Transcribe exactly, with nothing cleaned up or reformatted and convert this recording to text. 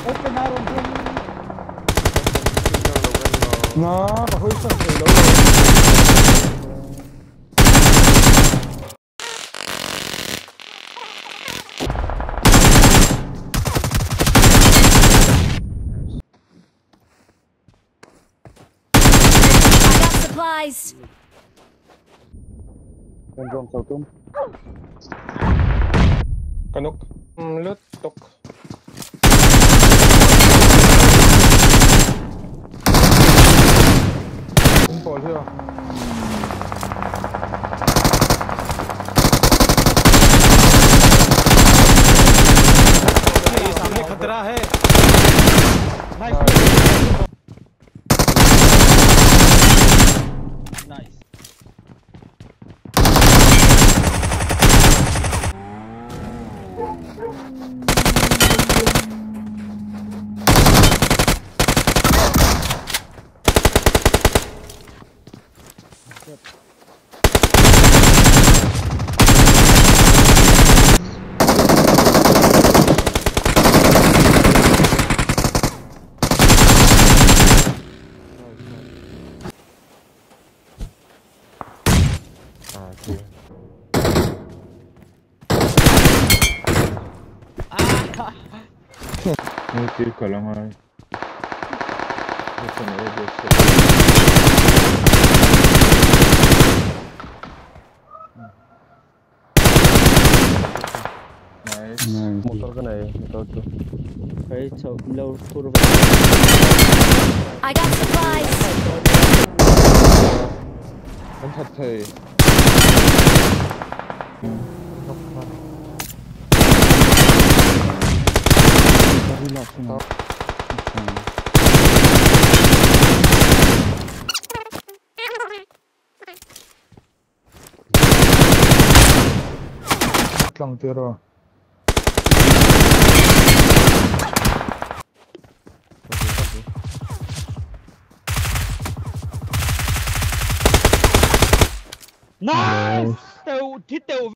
Este naroon kung... Nga, pakoy sa ilaw. Supplies. Kandong sautum. Kanok. Lutok. Paul here. ये सामने खतरा है। Nice. Ini kill ka lang ay. Ito na ito. Nice. Motor ka na eh. Ito ito. Okay, so low puro. I got supplies. Ang hatay. Relax na. Lang tiro. Nice. Tao, hit tao.